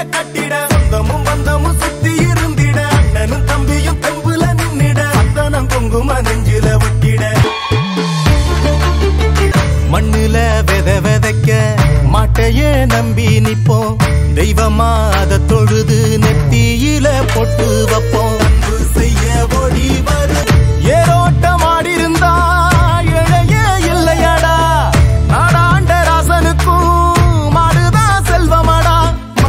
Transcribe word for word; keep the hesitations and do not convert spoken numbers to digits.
கட்டிட சொந்தமும் பந்தமும் சுத்தி இருந்திட அண்ணனும் தம்பியும் தெம்புல நின்னிட அத்தனம் குங்கும நெஞ்சில ஒட்டிட மண்ணுல வெத வெதைக்க மாட்டையே நம்பி நிப்போம் தெய்வமா அத தொழுது நெத்தியில பொட்டு வைப்போம்